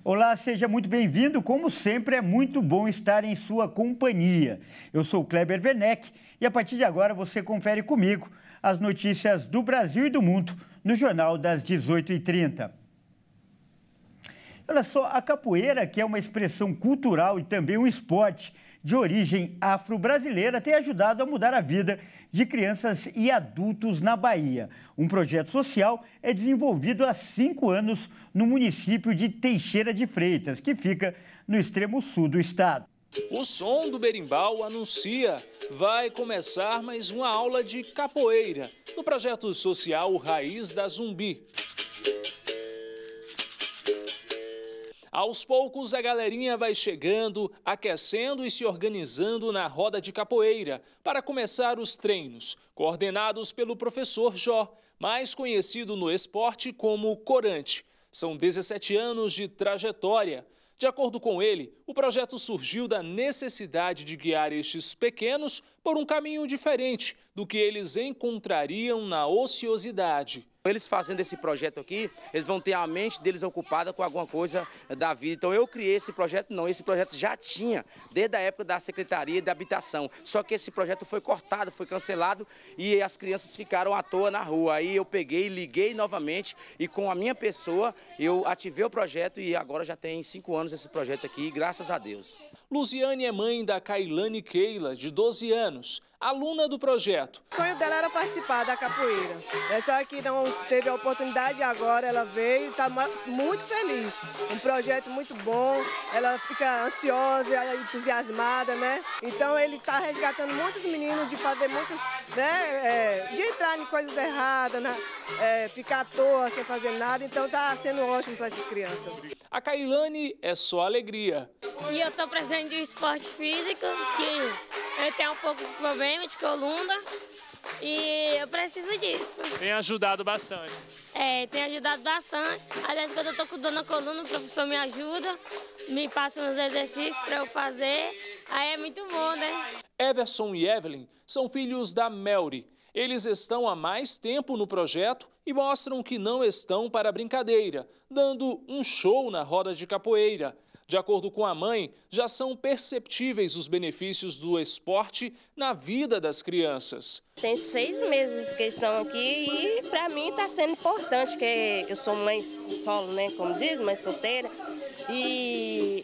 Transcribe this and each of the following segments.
Olá, seja muito bem-vindo. Como sempre, é muito bom estar em sua companhia. Eu sou o Kleber Werneck e a partir de agora você confere comigo as notícias do Brasil e do mundo no Jornal das 18h30. Olha só, a capoeira, que é uma expressão cultural e também um esporte de origem afro-brasileira, tem ajudado a mudar a vida de crianças e adultos na Bahia. Um projeto social é desenvolvido há 5 anos no município de Teixeira de Freitas, que fica no extremo sul do estado. O som do berimbau anuncia, vai começar mais uma aula de capoeira no projeto social Raiz da Zumbi. Aos poucos, a galerinha vai chegando, aquecendo e se organizando na roda de capoeira para começar os treinos, coordenados pelo professor Jó, mais conhecido no esporte como Corante. São 17 anos de trajetória. De acordo com ele, o projeto surgiu da necessidade de guiar estes pequenos por um caminho diferente do que eles encontrariam na ociosidade. Eles fazendo esse projeto aqui, eles vão ter a mente deles ocupada com alguma coisa da vida. Então eu criei esse projeto, não, esse projeto já tinha, desde a época da Secretaria de Habitação. Só que esse projeto foi cortado, foi cancelado e as crianças ficaram à toa na rua. Aí eu peguei, liguei novamente e com a minha pessoa eu ativei o projeto e agora já tem 5 anos esse projeto aqui, graças a Deus. Luziane é mãe da Kailane Keila, de 12 anos, aluna do projeto. O sonho dela era participar da capoeira, só que não teve a oportunidade, agora ela veio e está muito feliz. Um projeto muito bom, ela fica ansiosa, entusiasmada, né? Então ele está resgatando muitos meninos de fazer muitas, né? De entrar em coisas erradas, né? Ficar à toa sem fazer nada, então está sendo ótimo para essas crianças. A Kailane é só alegria. E eu estou precisando de um esporte físico, que eu tenho um pouco de problema de coluna e eu preciso disso. Tem ajudado bastante. Tem ajudado bastante. Às vezes quando eu estou com dor na coluna, o professor me ajuda, me passa uns exercícios para eu fazer, aí é muito bom, né? Everson e Evelyn são filhos da Melry. Eles estão há mais tempo no projeto e mostram que não estão para brincadeira, dando um show na roda de capoeira. De acordo com a mãe, já são perceptíveis os benefícios do esporte na vida das crianças. Tem 6 meses que estão aqui e para mim está sendo importante, porque eu sou mãe solo, né, como diz, mãe solteira. E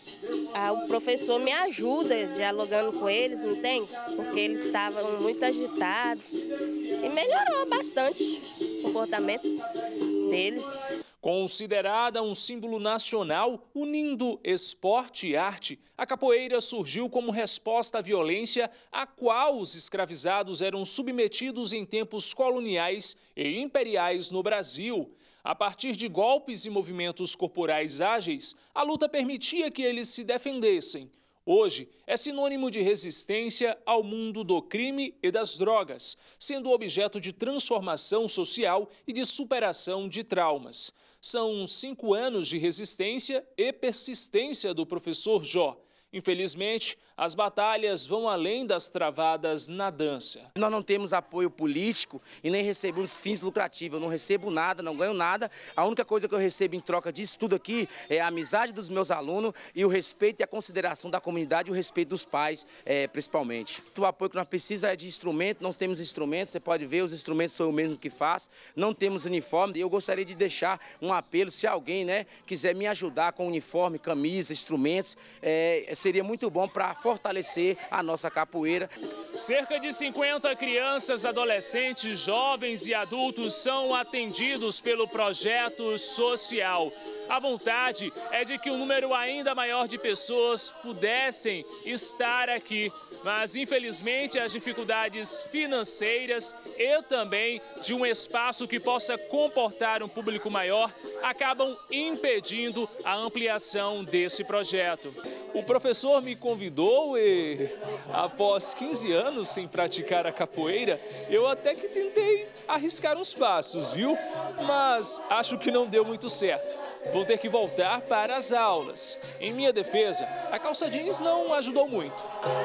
o professor me ajuda dialogando com eles, não tem? Porque eles estavam muito agitados e melhorou bastante o comportamento deles. Considerada um símbolo nacional, unindo esporte e arte, a capoeira surgiu como resposta à violência a qual os escravizados eram submetidos em tempos coloniais e imperiais no Brasil. A partir de golpes e movimentos corporais ágeis, a luta permitia que eles se defendessem. Hoje, é sinônimo de resistência ao mundo do crime e das drogas, sendo objeto de transformação social e de superação de traumas. São 5 anos de resistência e persistência do professor Jó. Infelizmente, as batalhas vão além das travadas na dança. Nós não temos apoio político e nem recebemos fins lucrativos. Eu não recebo nada, não ganho nada. A única coisa que eu recebo em troca disso tudo aqui é a amizade dos meus alunos e o respeito e a consideração da comunidade e o respeito dos pais, principalmente. O apoio que nós precisamos é de instrumento, não temos instrumentos, você pode ver, os instrumentos são o mesmo que faz. Não temos uniforme e eu gostaria de deixar um apelo, se alguém, né, quiser me ajudar com uniforme, camisa, instrumentos, seria muito bom para fortalecer a nossa capoeira. Cerca de 50 crianças, adolescentes, jovens e adultos são atendidos pelo projeto social. A vontade é de que um número ainda maior de pessoas pudessem estar aqui, mas infelizmente as dificuldades financeiras e também de um espaço que possa comportar um público maior acabam impedindo a ampliação desse projeto. O professor me convidou e, após 15 anos sem praticar a capoeira, eu até que tentei arriscar uns passos, viu? Mas acho que não deu muito certo. Vou ter que voltar para as aulas. Em minha defesa, a calça jeans não ajudou muito.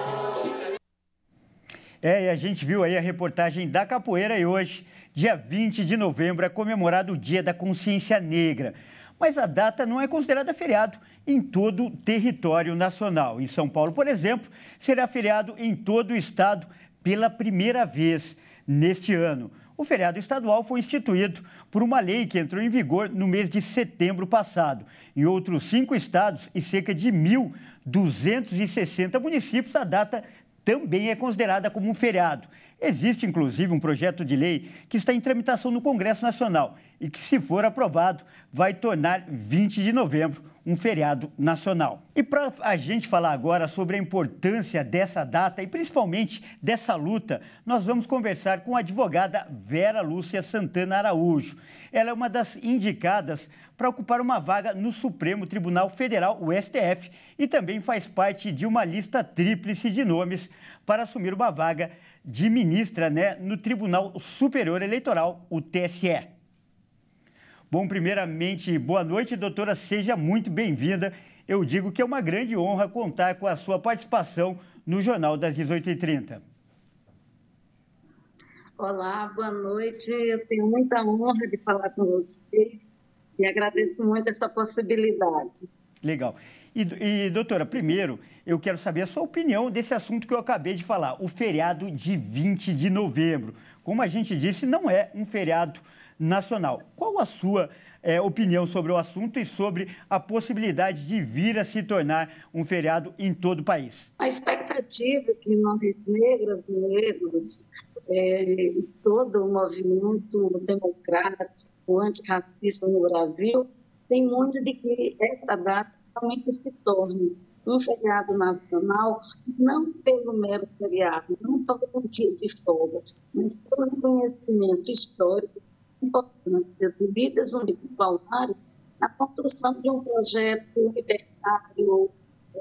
E a gente viu aí a reportagem da capoeira e hoje, dia 20 de novembro, é comemorado o Dia da Consciência Negra. Mas a data não é considerada feriado em todo o território nacional. Em São Paulo, por exemplo, será feriado em todo o estado pela primeira vez neste ano. O feriado estadual foi instituído por uma lei que entrou em vigor no mês de setembro passado. Em outros 5 estados e cerca de 1.260 municípios, a data também é considerada como um feriado. Existe, inclusive, um projeto de lei que está em tramitação no Congresso Nacional e que, se for aprovado, vai tornar 20 de novembro um feriado nacional. E para a gente falar agora sobre a importância dessa data e principalmente dessa luta, nós vamos conversar com a advogada Vera Lúcia Santana Araújo. Ela é uma das indicadas para ocupar uma vaga no Supremo Tribunal Federal, o STF, e também faz parte de uma lista tríplice de nomes para assumir uma vaga de ministra, no Tribunal Superior Eleitoral, o TSE. Bom, primeiramente, boa noite, doutora, seja muito bem-vinda. Eu digo que é uma grande honra contar com a sua participação no Jornal das 18h30. Olá, boa noite. Eu tenho muita honra de falar com vocês e agradeço muito essa possibilidade. Legal. E, doutora, primeiro, eu quero saber a sua opinião desse assunto que eu acabei de falar, o feriado de 20 de novembro. Como a gente disse, não é um feriado nacional. Qual a sua opinião sobre o assunto e sobre a possibilidade de vir a se tornar um feriado em todo o país? A expectativa é que nós, negras, negros, todo o movimento democrático, antirracista no Brasil, tem muito de que essa data realmente se torne um feriado nacional, não pelo mero feriado, não pelo um dia de folga, mas pelo reconhecimento histórico importante de líderes unipolares na construção de um projeto libertário,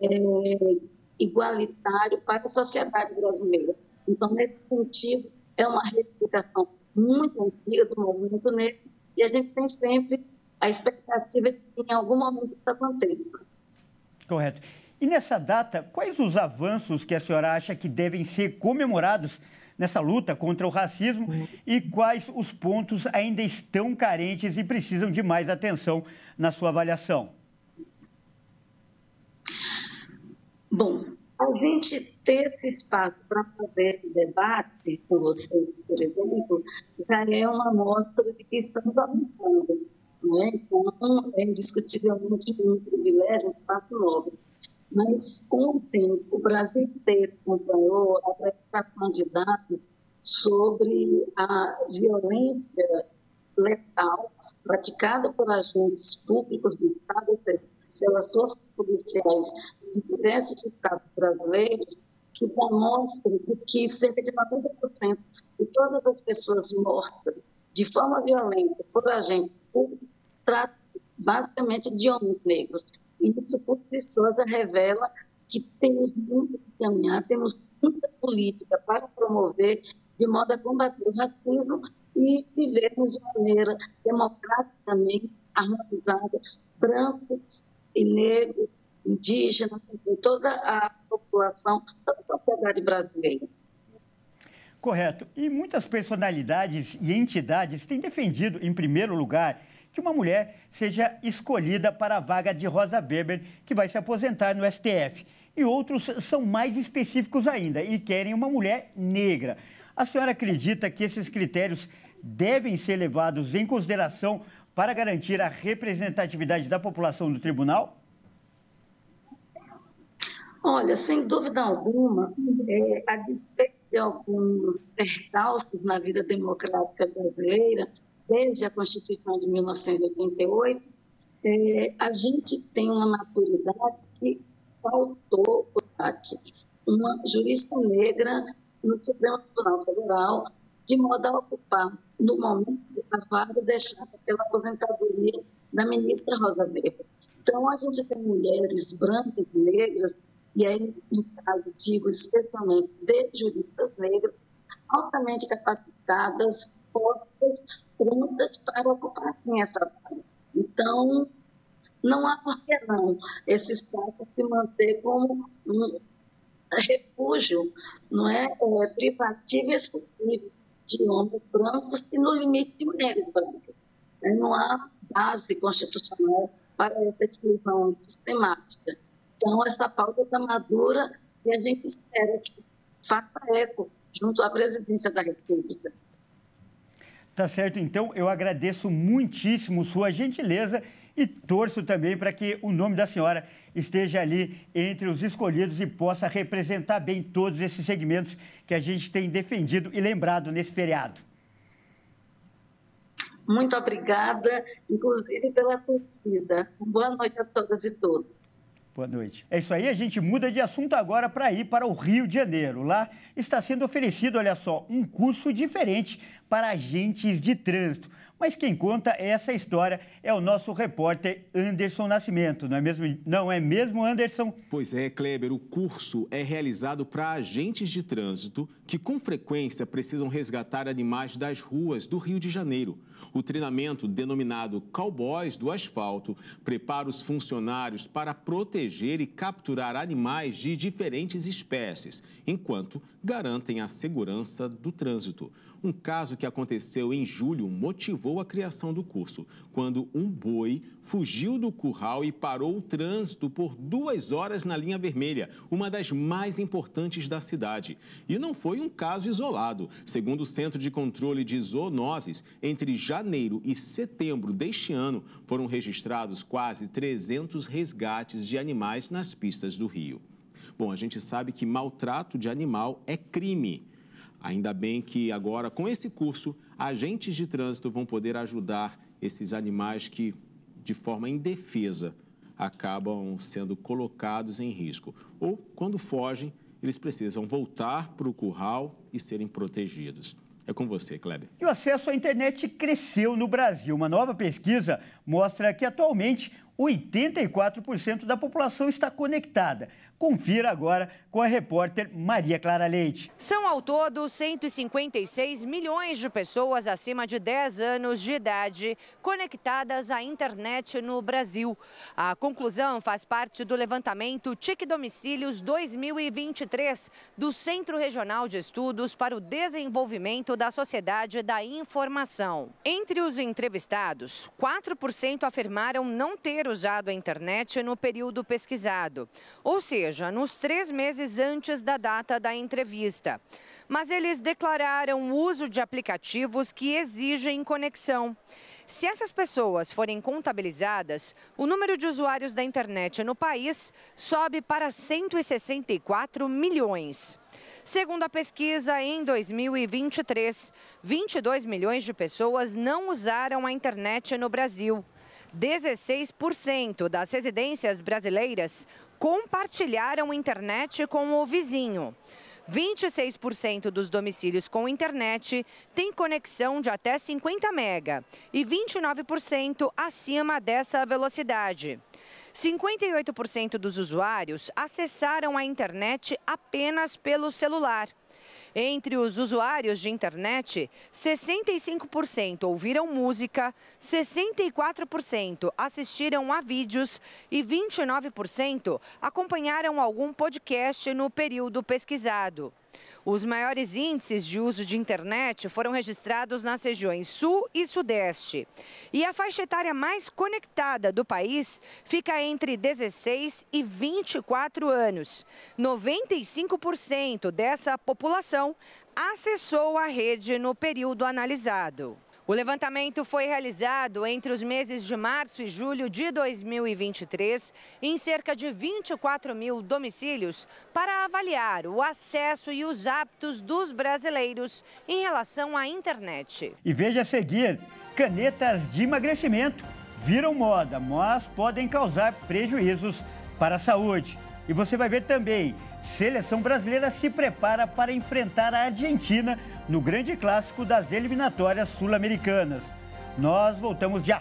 igualitário para a sociedade brasileira. Então, nesse sentido, é uma reivindicação muito antiga do movimento negro e a gente tem sempre a expectativa de que em algum momento isso aconteça. Correto. E nessa data, quais os avanços que a senhora acha que devem ser comemorados nessa luta contra o racismo e quais os pontos ainda estão carentes e precisam de mais atenção na sua avaliação? Bom, a gente ter esse espaço para fazer esse debate com vocês, por exemplo, já é uma amostra de que estamos avançando. Então, é indiscutivelmente um privilégio, um espaço nobre. Mas, com o tempo, o Brasil inteiro acompanhou a apresentação de dados sobre a violência letal praticada por agentes públicos do Estado, ou seja, pelas forças policiais de diversos estados brasileiros, que demonstram de que cerca de 90% de todas as pessoas mortas de forma violenta por agentes públicos tratam basicamente de homens negros. Isso, por si só, já revela que temos muito que caminhar, temos muita política para promover, de modo a combater o racismo e vivermos de maneira democraticamente harmonizada, brancos e negros, indígenas, toda a população, toda a sociedade brasileira. Correto. E muitas personalidades e entidades têm defendido, em primeiro lugar, que uma mulher seja escolhida para a vaga de Rosa Weber, que vai se aposentar no STF. E outros são mais específicos ainda e querem uma mulher negra. A senhora acredita que esses critérios devem ser levados em consideração para garantir a representatividade da população no tribunal? Olha, sem dúvida alguma, a despeito de alguns percalços na vida democrática brasileira, desde a Constituição de 1988, a gente tem uma maturidade que faltou uma jurista negra no Supremo Tribunal Federal, de modo a ocupar, no momento, a vaga deixada pela aposentadoria da ministra Rosa Weber. Então, a gente tem mulheres brancas e negras, e aí, no caso, digo especialmente de juristas negras, altamente capacitadas, postas, prontas para ocupar sim, essa vaga. Então, não há por que não esse espaço se manter como um refúgio, não é? Privativo e exclusivo de homens brancos e, no limite, de mulheres brancas. Não há base constitucional para essa exclusão sistemática. Então, essa pauta está madura e a gente espera que faça eco junto à Presidência da República. Tá certo, então eu agradeço muitíssimo sua gentileza e torço também para que o nome da senhora esteja ali entre os escolhidos e possa representar bem todos esses segmentos que a gente tem defendido e lembrado nesse feriado. Muito obrigada, inclusive pela torcida. Boa noite a todas e todos. Boa noite. É isso aí, a gente muda de assunto agora para ir para o Rio de Janeiro. Lá está sendo oferecido, olha só, um curso diferente para agentes de trânsito. Mas quem conta essa história é o nosso repórter Anderson Nascimento, não é mesmo, Anderson? Pois é, Kleber, o curso é realizado para agentes de trânsito que com frequência precisam resgatar animais das ruas do Rio de Janeiro. O treinamento, denominado Cowboys do Asfalto, prepara os funcionários para proteger e capturar animais de diferentes espécies, enquanto garantem a segurança do trânsito. Um caso que aconteceu em julho motivou a criação do curso, quando um boi fugiu do curral e parou o trânsito por 2 horas na linha vermelha, uma das mais importantes da cidade. E não foi um caso isolado. Segundo o Centro de Controle de Zoonoses, entre janeiro e setembro deste ano, foram registrados quase 300 resgates de animais nas pistas do Rio. Bom, a gente sabe que maltrato de animal é crime. Ainda bem que agora, com esse curso, agentes de trânsito vão poder ajudar esses animais que, de forma indefesa, acabam sendo colocados em risco. Ou, quando fogem, eles precisam voltar para o curral e serem protegidos. É com você, Kleber. E o acesso à internet cresceu no Brasil. Uma nova pesquisa mostra que, atualmente, 84% da população está conectada. Confira agora com a repórter Maria Clara Leite. São ao todo 156 milhões de pessoas acima de 10 anos de idade conectadas à internet no Brasil. A conclusão faz parte do levantamento TIC Domicílios 2023 do Centro Regional de Estudos para o Desenvolvimento da Sociedade da Informação. Entre os entrevistados, 4% afirmaram não ter usado a internet no período pesquisado, ou seja, nos 3 meses antes da data da entrevista. Mas eles declararam o uso de aplicativos que exigem conexão. Se essas pessoas forem contabilizadas, o número de usuários da internet no país sobe para 164 milhões. Segundo a pesquisa, em 2023, 22 milhões de pessoas não usaram a internet no Brasil. 16% das residências brasileiras compartilharam internet com o vizinho. 26% dos domicílios com internet têm conexão de até 50 mega e 29% acima dessa velocidade. 58% dos usuários acessaram a internet apenas pelo celular. Entre os usuários de internet, 65% ouviram música, 64% assistiram a vídeos e 29% acompanharam algum podcast no período pesquisado. Os maiores índices de uso de internet foram registrados nas regiões Sul e Sudeste. E a faixa etária mais conectada do país fica entre 16 e 24 anos. 95% dessa população acessou a rede no período analisado. O levantamento foi realizado entre os meses de março e julho de 2023 em cerca de 24 mil domicílios para avaliar o acesso e os hábitos dos brasileiros em relação à internet. E veja a seguir, canetas de emagrecimento viram moda, mas podem causar prejuízos para a saúde. E você vai ver também, seleção brasileira se prepara para enfrentar a Argentina no grande clássico das eliminatórias sul-americanas. Nós voltamos já.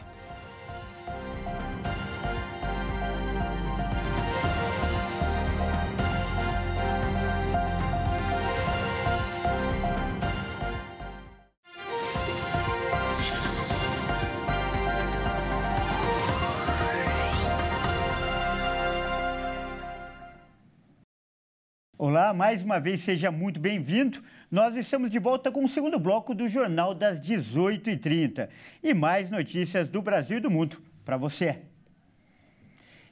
Olá, mais uma vez seja muito bem-vindo. Nós estamos de volta com o segundo bloco do Jornal das 18h30 e mais notícias do Brasil e do mundo para você.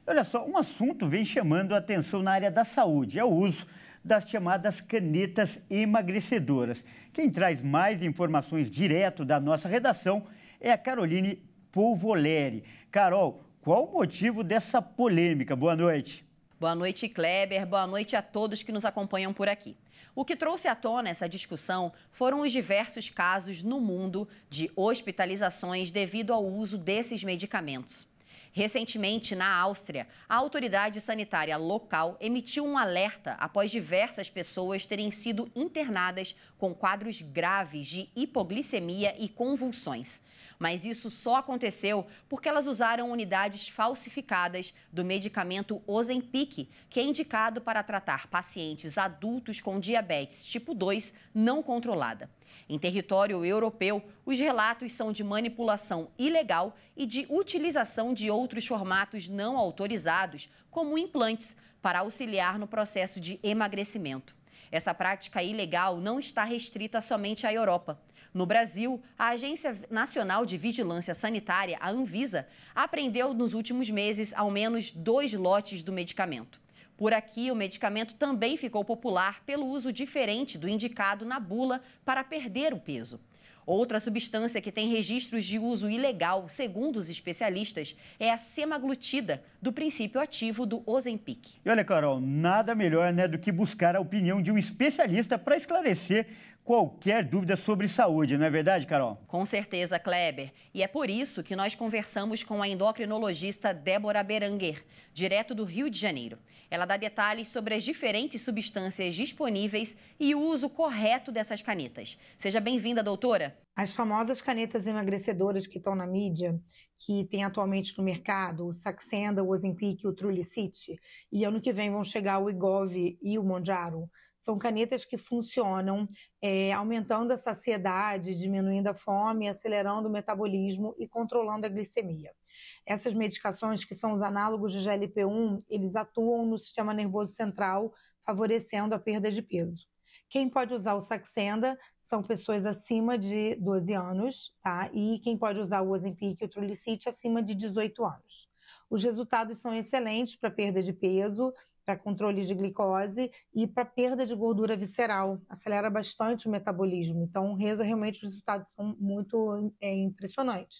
Olha só, um assunto vem chamando a atenção na área da saúde, é o uso das chamadas canetas emagrecedoras. Quem traz mais informações direto da nossa redação é a Caroline Polvoleri. Carol, qual o motivo dessa polêmica? Boa noite. Boa noite, Kleber. Boa noite a todos que nos acompanham por aqui. O que trouxe à tona essa discussão foram os diversos casos no mundo de hospitalizações devido ao uso desses medicamentos. Recentemente, na Áustria, a autoridade sanitária local emitiu um alerta após diversas pessoas terem sido internadas com quadros graves de hipoglicemia e convulsões. Mas isso só aconteceu porque elas usaram unidades falsificadas do medicamento Ozempic, que é indicado para tratar pacientes adultos com diabetes tipo 2 não controlada. Em território europeu, os relatos são de manipulação ilegal e de utilização de outros formatos não autorizados, como implantes, para auxiliar no processo de emagrecimento. Essa prática ilegal não está restrita somente à Europa. No Brasil, a Agência Nacional de Vigilância Sanitária, a Anvisa, apreendeu nos últimos meses ao menos 2 lotes do medicamento. Por aqui, o medicamento também ficou popular pelo uso diferente do indicado na bula para perder o peso. Outra substância que tem registros de uso ilegal, segundo os especialistas, é a semaglutida, do princípio ativo do Ozempic. E olha, Carol, nada melhor, do que buscar a opinião de um especialista para esclarecer qualquer dúvida sobre saúde, não é verdade, Carol? Com certeza, Kleber. E é por isso que nós conversamos com a endocrinologista Débora Berenguer, direto do Rio de Janeiro. Ela dá detalhes sobre as diferentes substâncias disponíveis e o uso correto dessas canetas. Seja bem-vinda, doutora. As famosas canetas emagrecedoras que estão na mídia, que tem atualmente no mercado, o Saxenda, o Ozempic e o Trulicity, e ano que vem vão chegar o Wegovy e o Mounjaro. São canetas que funcionam aumentando a saciedade, diminuindo a fome, acelerando o metabolismo e controlando a glicemia. Essas medicações, que são os análogos de GLP-1, eles atuam no sistema nervoso central, favorecendo a perda de peso. Quem pode usar o Saxenda são pessoas acima de 12 anos, tá? E quem pode usar o Ozempic e o Trulicity acima de 18 anos. Os resultados são excelentes para perda de peso, para controle de glicose e para perda de gordura visceral. Acelera bastante o metabolismo. Então, realmente, os resultados são muito impressionantes.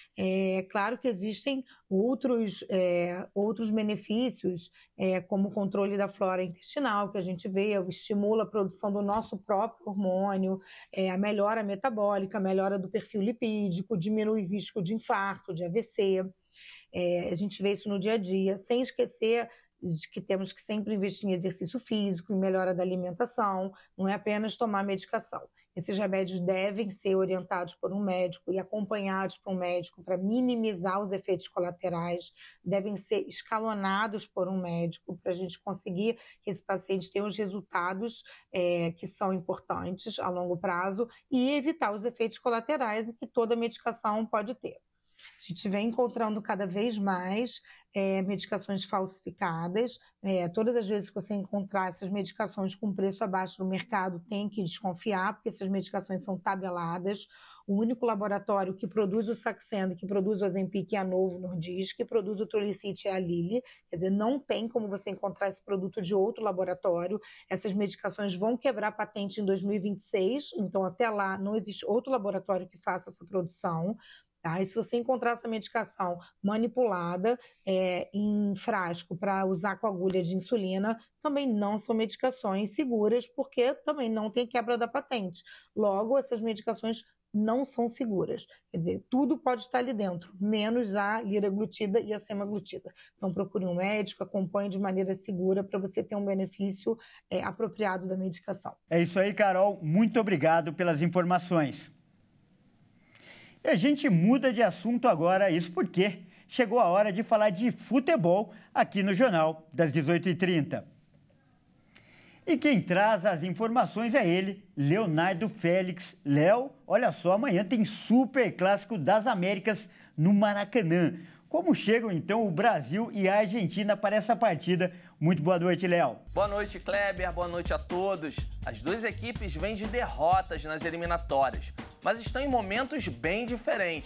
É claro que existem outros benefícios, como o controle da flora intestinal, que a gente vê, estimula a produção do nosso próprio hormônio, a melhora metabólica, a melhora do perfil lipídico, diminui o risco de infarto, de AVC. A gente vê isso no dia a dia, sem esquecer de que temos que sempre investir em exercício físico, em melhora da alimentação, não é apenas tomar medicação. Esses remédios devem ser orientados por um médico e acompanhados por um médico para minimizar os efeitos colaterais, devem ser escalonados por um médico para a gente conseguir que esse paciente tenha os resultados que são importantes a longo prazo e evitar os efeitos colaterais que toda medicação pode ter. A gente vem encontrando cada vez mais medicações falsificadas. Todas as vezes que você encontrar essas medicações com preço abaixo do mercado, tem que desconfiar, porque essas medicações são tabeladas. O único laboratório que produz o Saxenda, que produz o Ozempic é a Novo Nordisk, que produz o Trulicity é a Lilly. Quer dizer, não tem como você encontrar esse produto de outro laboratório. Essas medicações vão quebrar patente em 2026, então até lá não existe outro laboratório que faça essa produção. Tá? E se você encontrar essa medicação manipulada em frasco para usar com agulha de insulina, também não são medicações seguras, porque também não tem quebra da patente. Logo, essas medicações não são seguras. Quer dizer, tudo pode estar ali dentro, menos a liraglutida e a semaglutida. Então, procure um médico, acompanhe de maneira segura para você ter um benefício apropriado da medicação. É isso aí, Carol. Muito obrigado pelas informações. E a gente muda de assunto agora, isso porque chegou a hora de falar de futebol aqui no Jornal das 18h30. E quem traz as informações é ele, Leonardo Félix. Léo, olha só, amanhã tem Super Clássico das Américas no Maracanã. Como chegam, então, o Brasil e a Argentina para essa partida? Muito boa noite, Léo. Boa noite, Kleber. Boa noite a todos. As duas equipes vêm de derrotas nas eliminatórias, mas estão em momentos bem diferentes.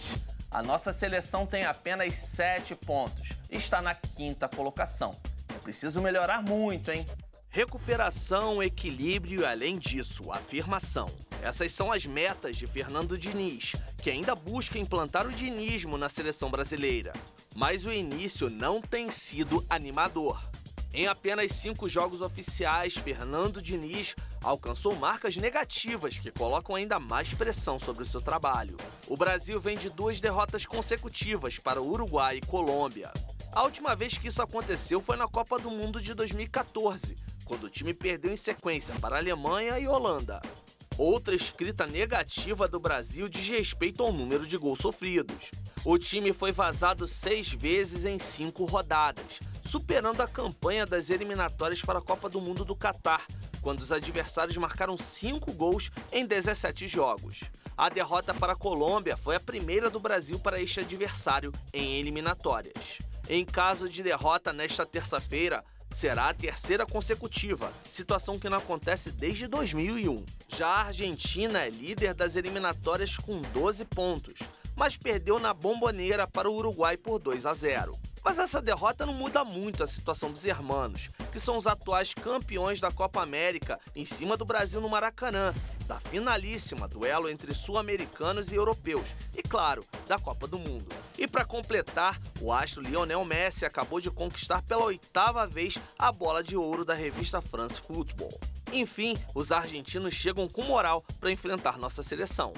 a nossa seleção tem apenas 7 pontos e está na 5ª colocação. É preciso melhorar muito, hein? Recuperação, equilíbrio e, além disso, afirmação. Essas são as metas de Fernando Diniz, que ainda busca implantar o dinismo na seleção brasileira. Mas o início não tem sido animador. Em apenas 5 jogos oficiais, Fernando Diniz alcançou marcas negativas que colocam ainda mais pressão sobre o seu trabalho. O Brasil vem de 2 derrotas consecutivas para o Uruguai e Colômbia. A última vez que isso aconteceu foi na Copa do Mundo de 2014, quando o time perdeu em sequência para a Alemanha e Holanda. Outra escrita negativa do Brasil diz respeito ao número de gols sofridos. O time foi vazado 6 vezes em 5 rodadas, superando a campanha das eliminatórias para a Copa do Mundo do Catar, quando os adversários marcaram 5 gols em 17 jogos. A derrota para a Colômbia foi a primeira do Brasil para este adversário em eliminatórias. Em caso de derrota nesta terça-feira, será a 3ª consecutiva, situação que não acontece desde 2001. Já a Argentina é líder das eliminatórias com 12 pontos, mas perdeu na Bombonera para o Uruguai por 2-0. Mas essa derrota não muda muito a situação dos hermanos, que são os atuais campeões da Copa América em cima do Brasil no Maracanã, da finalíssima duelo entre sul-americanos e europeus, e claro, da Copa do Mundo. E para completar, o astro Lionel Messi acabou de conquistar pela 8ª vez a bola de ouro da revista France Football. Enfim, os argentinos chegam com moral para enfrentar nossa seleção.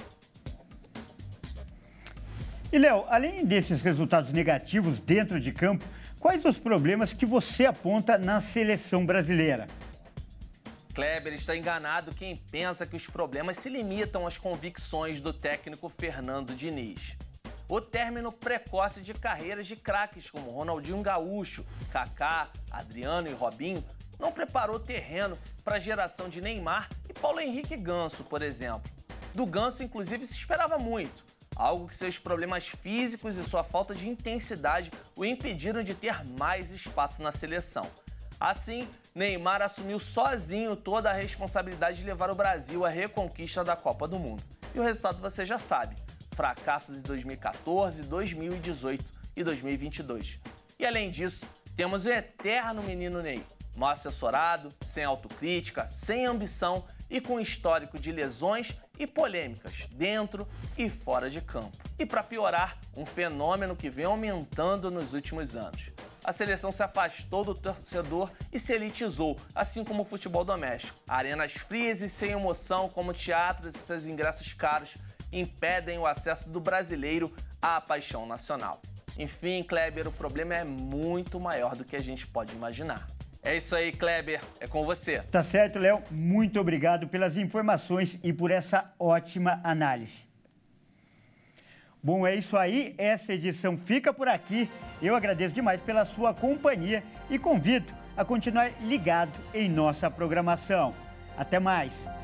E, Léo, além desses resultados negativos dentro de campo, quais os problemas que você aponta na seleção brasileira? Kleber, está enganado quem pensa que os problemas se limitam às convicções do técnico Fernando Diniz. O término precoce de carreiras de craques como Ronaldinho Gaúcho, Kaká, Adriano e Robinho não preparou terreno para a geração de Neymar e Paulo Henrique Ganso, por exemplo. Do Ganso, inclusive, se esperava muito. Algo que seus problemas físicos e sua falta de intensidade o impediram de ter mais espaço na seleção. Assim, Neymar assumiu sozinho toda a responsabilidade de levar o Brasil à reconquista da Copa do Mundo. E o resultado você já sabe: fracassos em 2014, 2018 e 2022. E além disso, temos o eterno menino Ney, mal assessorado, sem autocrítica, sem ambição e com histórico de lesões e polêmicas dentro e fora de campo. E para piorar, um fenômeno que vem aumentando nos últimos anos. A seleção se afastou do torcedor e se elitizou, assim como o futebol doméstico. Arenas frias e sem emoção, como teatros e seus ingressos caros, impedem o acesso do brasileiro à paixão nacional. Enfim, Kleber, o problema é muito maior do que a gente pode imaginar. É isso aí, Kleber. É com você. Tá certo, Léo. Muito obrigado pelas informações e por essa ótima análise. Bom, é isso aí. Essa edição fica por aqui. Eu agradeço demais pela sua companhia e convido a continuar ligado em nossa programação. Até mais.